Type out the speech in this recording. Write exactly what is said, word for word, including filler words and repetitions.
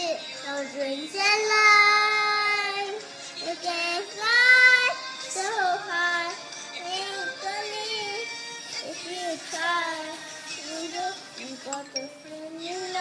no dreams in life. You can fly so high, you believe if you try. You got to find your life.